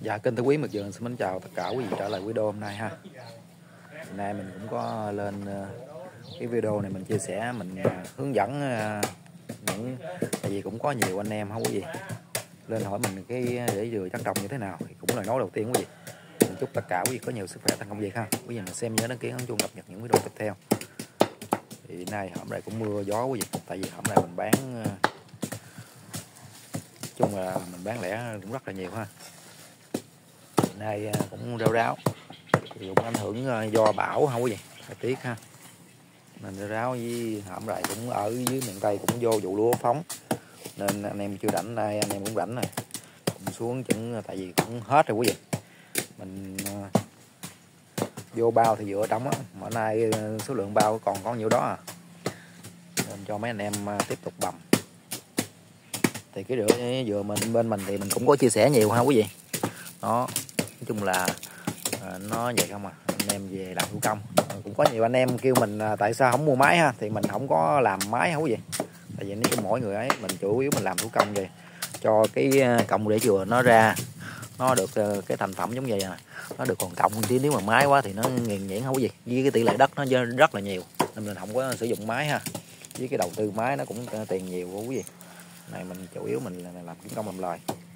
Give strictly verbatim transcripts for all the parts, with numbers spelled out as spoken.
Dạ kênh Tứ Quý Miệt Vườn xin mến chào tất cả quý vị trở lại video hôm nay ha. Hôm nay mình cũng có lên cái video này mình chia sẻ, mình hướng dẫn những, tại vì cũng có nhiều anh em không có gì lên hỏi mình cái để dừa chắc trồng như thế nào, thì cũng là nói đầu tiên quý vị. Mình chúc tất cả quý vị có nhiều sức khỏe thành công việc ha. Quý vị mình xem nhớ đăng ký ấn chuông cập nhật những video tiếp theo. Thì nay hôm nay cũng mưa gió quý vị, tại vì hôm nay mình bán chung là mình bán lẻ cũng rất là nhiều ha. Nay cũng ráo ráo thì cũng ảnh hưởng do bão không có gì thời tiết ha, nên ráo ráo với hổm lại cũng ở dưới miền Tây cũng vô vụ lúa phóng, nên anh em chưa rảnh, nay anh em cũng rảnh rồi cũng xuống chừng, tại vì cũng hết rồi quý vị. Mình vô bao thì vừa trống á, mà nay số lượng bao còn có nhiêu đó à, nên cho mấy anh em tiếp tục bầm. Thì cái rửa vừa mình bên mình thì mình cũng có chia sẻ nhiều ha quý vị. Đó, nói chung là à, nó vậy không à, anh em về làm thủ công. Cũng có nhiều anh em kêu mình à, tại sao không mua máy ha, thì mình không có làm máy không có gì, tại vì nói chung mỗi người ấy mình chủ yếu mình làm thủ công về cho cái cọng để dừa nó ra nó được cái thành phẩm giống vậy nè, nó được còn cọng tí. Nếu mà máy quá thì nó nghiền nhẽn không có gì, với cái tỷ lệ đất nó rất là nhiều nên mình không có sử dụng máy ha, với cái đầu tư máy nó cũng tiền nhiều quá quý vị. Này mình chủ yếu mình làm thủ công làm lời.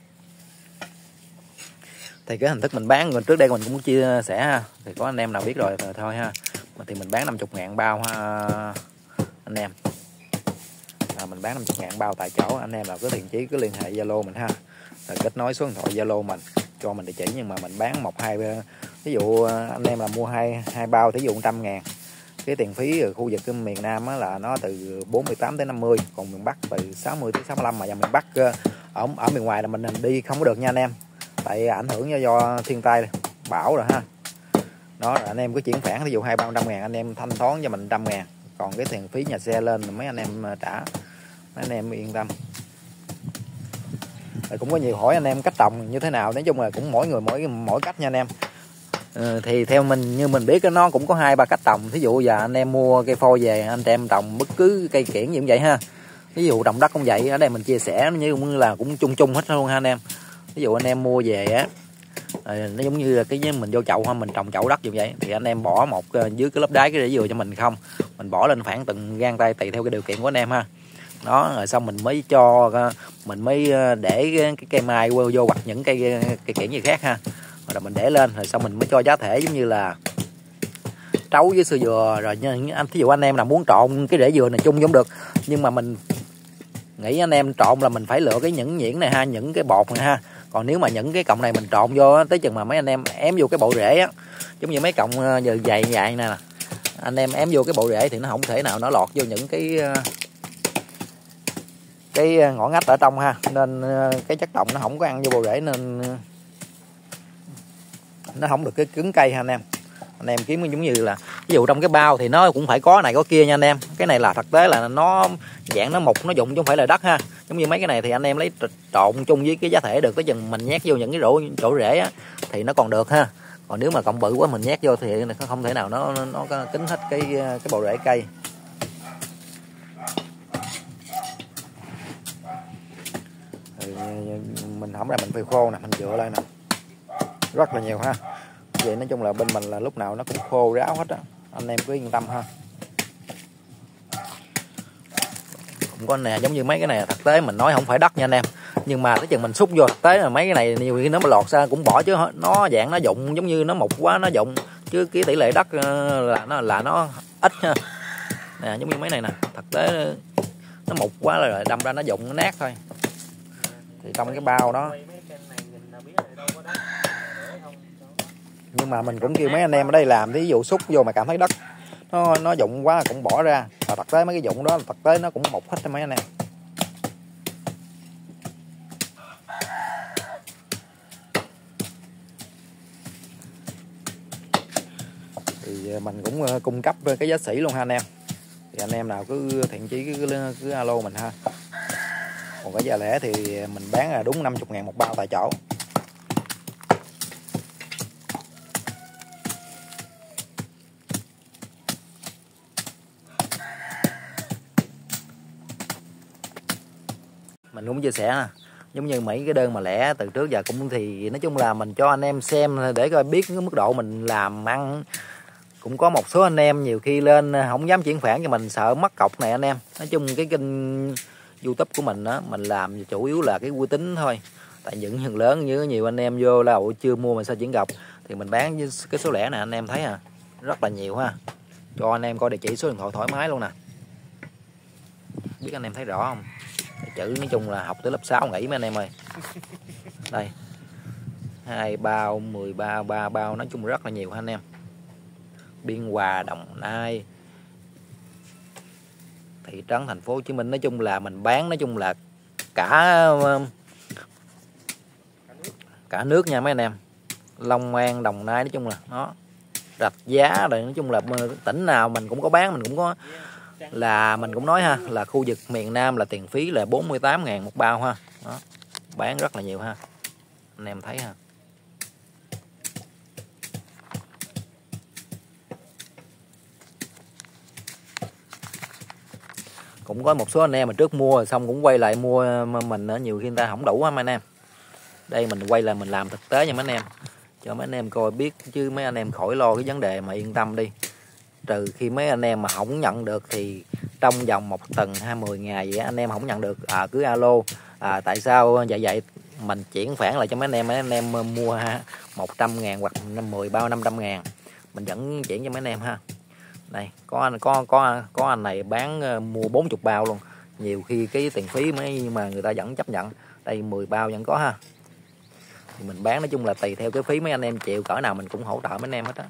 Thì cái hình thức mình bán trước đây mình cũng chia sẻ ha, thì có anh em nào biết rồi thì thôi ha. Mà thì mình bán năm mươi ngàn bao ha anh em, à, mình bán năm mươi ngàn bao tại chỗ. Anh em nào có thiện chí cứ liên hệ Zalo mình ha, rồi kết nối số điện thoại Zalo mình cho mình địa chỉ. Nhưng mà mình bán một hai, ví dụ anh em là mua hai hai bao thí dụ một trăm ngàn, cái tiền phí ở khu vực cái miền Nam á là nó từ bốn mươi tám tới năm mươi, còn miền Bắc từ sáu mươi tới sáu mươi lăm. Mà giờ miền Bắc ở ở miền ngoài là mình đi không có được nha anh em, tại ảnh hưởng do, do thiên tai bão rồi ha. Đó, anh em cứ chuyển khoản ví dụ hai ba trăm ngàn, anh em thanh toán cho mình một trăm ngàn, còn cái tiền phí nhà xe lên mấy anh em trả, mấy anh em yên tâm. Rồi cũng có nhiều hỏi anh em cách trồng như thế nào, nói chung là cũng mỗi người mỗi mỗi cách nha anh em. Ừ, thì theo mình như mình biết nó cũng có hai ba cách trồng. Thí dụ giờ anh em mua cây phôi về anh em trồng bất cứ cây kiển gì cũng vậy ha. Ví dụ trồng đất cũng vậy, ở đây mình chia sẻ nó như là cũng chung chung hết luôn ha anh em. Ví dụ anh em mua về á, nó giống như là cái mình vô chậu ha, mình trồng chậu đất như vậy thì anh em bỏ một dưới cái lớp đáy cái rễ dừa cho mình không, mình bỏ lên khoảng từng gang tay tùy theo cái điều kiện của anh em ha. Đó, rồi xong mình mới cho mình mới để cái cây mai vô, vô hoặc những cây cây kiển gì khác ha, rồi mình để lên, rồi xong mình mới cho giá thể giống như là trấu với sơ dừa. Rồi anh thí dụ anh em nào muốn trộn cái rễ dừa này chung giống được, nhưng mà mình nghĩ anh em trộn là mình phải lựa cái những nhuyễn này ha, những cái bột này ha. Còn nếu mà những cái cọng này mình trộn vô tới chừng mà mấy anh em ém vô cái bộ rễ á, giống như mấy cọng giờ dày dày nè, anh em ém vô cái bộ rễ thì nó không thể nào nó lọt vô những cái cái ngõ ngách ở trong ha, nên cái chất động nó không có ăn vô bộ rễ, nên nó không được cái cứng cây ha anh em. Anh em kiếm giống như là ví dụ trong cái bao thì nó cũng phải có này có kia nha anh em. Cái này là thực tế là nó dạng nó mục nó dụng chứ không phải là đất ha. Giống như mấy cái này thì anh em lấy trộn chung với cái giá thể được, tới chừng mình nhét vô những cái rổ rổ rễ á thì nó còn được ha. Còn nếu mà cộng bự quá mình nhét vô thì nó không thể nào nó nó, nó kín hết cái cái bộ rễ cây. Thì mình không ra mình phơi khô nè, mình dựa lại nè, rất là nhiều ha. Vậy nói chung là bên mình là lúc nào nó cũng khô ráo hết á, anh em cứ yên tâm ha. Cũng có nè, giống như mấy cái này thực tế mình nói không phải đất nha anh em, nhưng mà tới chừng mình xúc vô thực tế là mấy cái này nhiều khi nó mà lọt ra cũng bỏ, chứ nó dạng nó dụng giống như nó mục quá nó dụng, chứ cái tỷ lệ đất là nó là nó ít ha. Nè giống như mấy này nè, thực tế nó mục quá rồi đâm ra nó dụng nó nát thôi. Thì trong cái bao đó, nhưng mà mình cũng kêu mấy anh em ở đây làm, ví dụ xúc vô mà cảm thấy đất nó nó dụng quá cũng bỏ ra, và thực tế mấy cái dụng đó thực tế nó cũng mục hết cho mấy anh em. Thì mình cũng cung cấp cái giá sỉ luôn ha anh em. Thì anh em nào cứ thiện chí cứ, cứ, cứ alo mình ha. Còn cái giá lẻ thì mình bán là đúng năm mươi ngàn một bao tại chỗ. Mình cũng chia sẻ giống như mấy cái đơn mà lẻ từ trước giờ cũng thì nói chung là mình cho anh em xem để coi biết cái mức độ mình làm ăn. Cũng có một số anh em nhiều khi lên không dám chuyển khoản cho mình sợ mất cọc này anh em. Nói chung cái kênh YouTube của mình á, mình làm chủ yếu là cái uy tín thôi. Tại những hàng lớn như nhiều anh em vô là chưa mua mình sao chuyển cọc thì mình bán với cái số lẻ này anh em thấy à, rất là nhiều ha. Cho anh em coi địa chỉ số điện thoại thoải mái luôn nè. Biết anh em thấy rõ không? Chữ nói chung là học tới lớp sáu nghỉ mấy anh em ơi. Đây. Hai bao, mười bao, ba bao, nói chung rất là nhiều ha anh em. Biên Hòa, Đồng Nai, thị trấn, thành phố Hồ Chí Minh, nói chung là mình bán nói chung là cả cả nước nha mấy anh em. Long An, Đồng Nai, nói chung là nó Rạch Giá rồi, nói chung là tỉnh nào mình cũng có bán, mình cũng có là mình cũng nói ha, là khu vực miền Nam là tiền phí là bốn mươi tám ngàn một bao ha. Đó, bán rất là nhiều ha. Anh em thấy ha. Cũng có một số anh em mà trước mua xong cũng quay lại mua mình, nhiều khi người ta không đủ á mấy anh em. Đây mình quay lại mình làm thực tế nha mấy anh em, cho mấy anh em coi biết, chứ mấy anh em khỏi lo cái vấn đề mà yên tâm đi. Trừ khi mấy anh em mà không nhận được thì trong vòng một tuần hai mươi ngày vậy anh em không nhận được à, cứ alo à, tại sao vậy vậy mình chuyển khoản lại cho mấy anh em. Mấy anh em mua một trăm ngàn hoặc mười bao năm trăm ngàn mình vẫn chuyển cho mấy anh em ha. Đây có anh có có có anh này bán mua bốn mươi bao luôn, nhiều khi cái tiền phí mấy nhưng mà người ta vẫn chấp nhận. Đây mười bao vẫn có ha. Thì mình bán nói chung là tùy theo cái phí mấy anh em chịu cỡ nào mình cũng hỗ trợ mấy anh em hết á.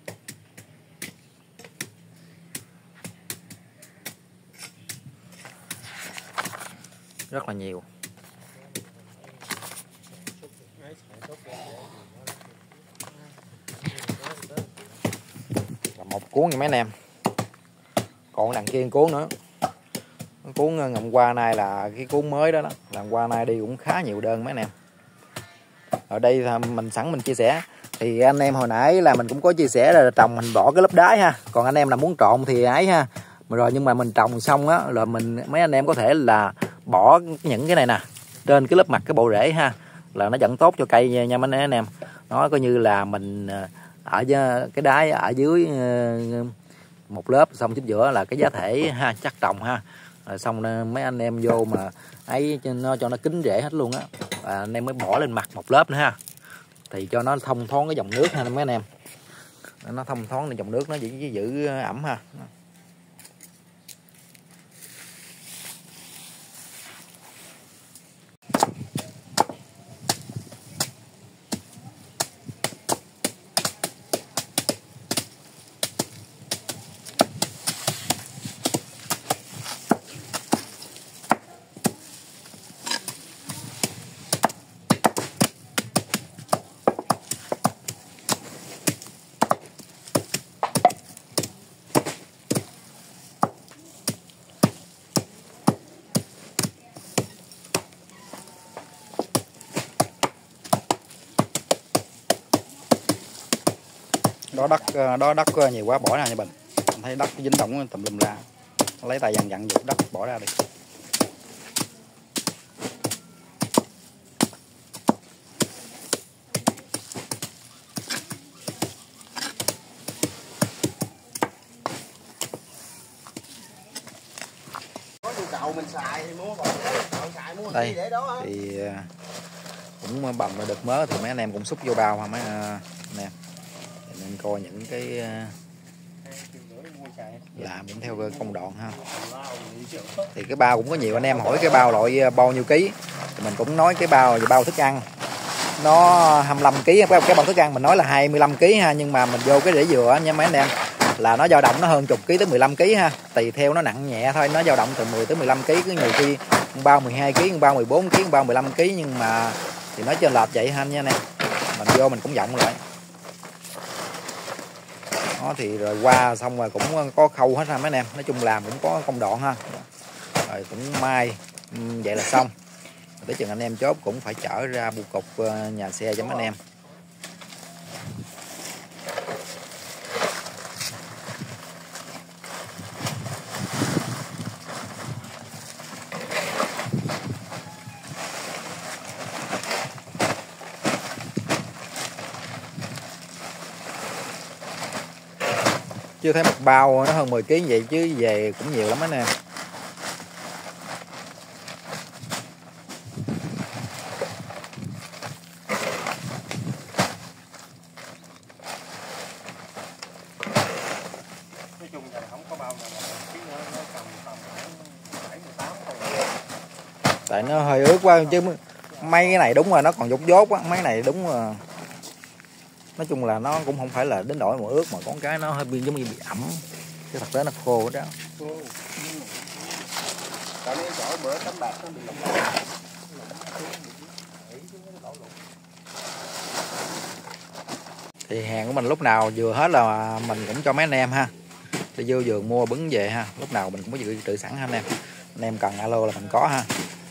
Rất là nhiều. Là một cuốn nha mấy anh em. Còn đằng kia cuốn nữa. Cuốn ngày qua nay là cái cuốn mới đó đó. Lần qua nay đi cũng khá nhiều đơn mấy anh em. Ở đây mình sẵn mình chia sẻ. Thì anh em hồi nãy là mình cũng có chia sẻ là trồng mình bỏ cái lớp đáy ha. Còn anh em là muốn trộn thì ấy ha. Rồi nhưng mà mình trồng xong á là mình mấy anh em có thể là bỏ những cái này nè trên cái lớp mặt cái bộ rễ ha, là nó vẫn tốt cho cây nha, nha mấy anh em. Nó coi như là mình ở cái đáy ở dưới một lớp, xong chính giữa là cái giá thể ha, chắc trồng ha. Rồi xong mấy anh em vô mà ấy nó cho nó kín rễ hết luôn á, à, anh em mới bỏ lên mặt một lớp nữa ha, thì cho nó thông thoáng cái dòng nước ha mấy anh em. Nó thông thoáng cái dòng nước, nó giữ, giữ ẩm ha. Đó đất đó đất nhiều quá bỏ ra nha Bình. Mình thấy đất dính động tùm lum ra. Lấy tay dằn dặn giật đất bỏ ra đi. Có nhu cầu mình xài thì mua, còn xài mua đây để đó. Thì cũng bầm được mớ thì mấy anh em cũng xúc vô bao ha mấy anh em. Nên coi những cái làm cũng theo công đoạn ha. Thì cái bao cũng có nhiều anh em hỏi cái bao loại bao nhiêu ký, thì mình cũng nói cái bao bao thức ăn nó hai mươi lăm ký, cái, cái bao thức ăn mình nói là hai mươi lăm ký ha, nhưng mà mình vô cái rễ dừa nha mấy anh em là nó dao động nó hơn chục ký tới mười lăm ký ha, tùy theo nó nặng nhẹ thôi, nó dao động từ mười tới mười lăm ký, cứ nhiều khi bao mười hai ký, bao mười bốn ký, bao mười lăm ký, nhưng mà thì nói trên lệch vậy ha nha anh em. Mình vô mình cũng giọng lại. Đó thì rồi qua xong rồi cũng có khâu hết ha mấy anh em, nói chung làm cũng có công đoạn ha. Rồi cũng mai vậy là xong. Tới chừng anh em chốt cũng phải chở ra bưu cục nhà xe cho mấy anh em. chưa thấy một bao nó hơn mười ký vậy chứ về cũng nhiều lắm anh em. Nói chung là không có bao nào mà ký nó nó cầm tầm bảy mười tám thôi. Tại nó hơi ướt quá chứ mấy cái này đúng rồi nó còn dốt dốt á, mấy này đúng là nói chung là nó cũng không phải là đến nỗi mà ướt mà con cái nó hơi bị giống như bị ẩm chứ thật tế nó khô hết đó. Tại mấy chỗ bữa tấm bạc nó bị lỏng. Thì hàng của mình lúc nào vừa hết là mình cũng cho mấy anh em ha, thì vô vườn mua bứng về ha, lúc nào mình cũng có dự trữ sẵn ha anh em, anh em cần alo là mình có ha.